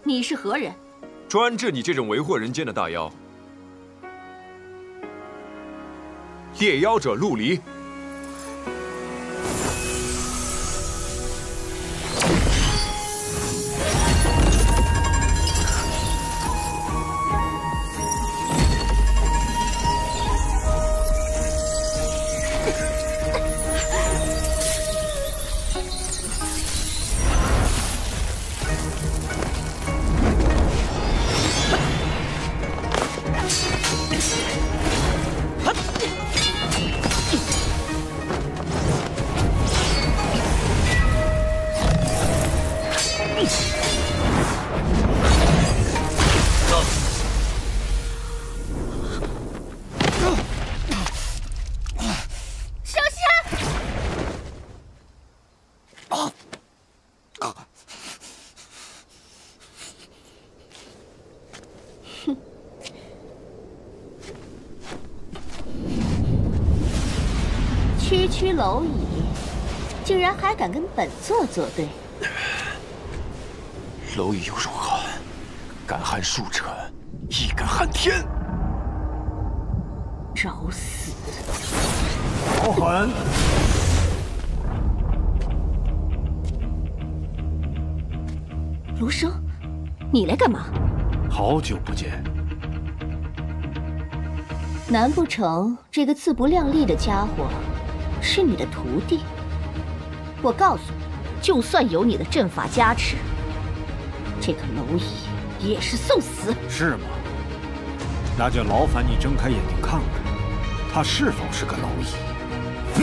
你是何人？ 专治你这种为祸人间的大妖。猎妖者陆离。 区区蝼蚁，竟然还敢跟本座作对！ 蝼蚁又如何？敢撼数尘，亦敢撼天！ 找死！ 好狠！ 卢生，你来干嘛？ 好久不见。 难不成这个自不量力的家伙是你的徒弟？我告诉你，就算有你的阵法加持，这个蝼蚁也是送死。 是吗？那就劳烦你睁开眼睛看看，他是否是个蝼蚁。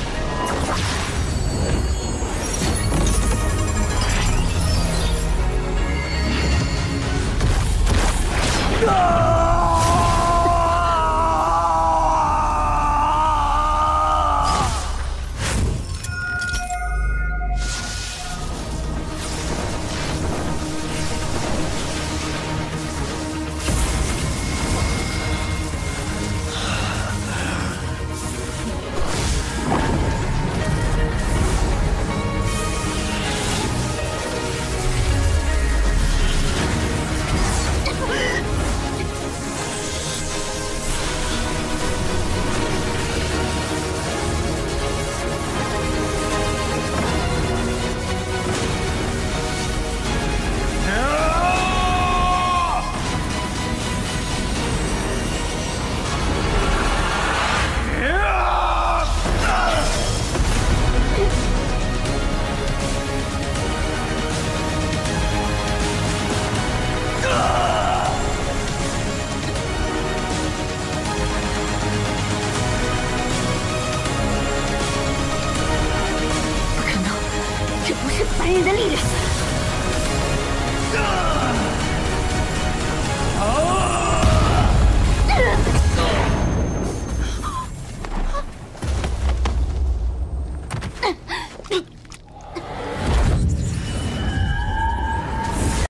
凡人的力量。 好！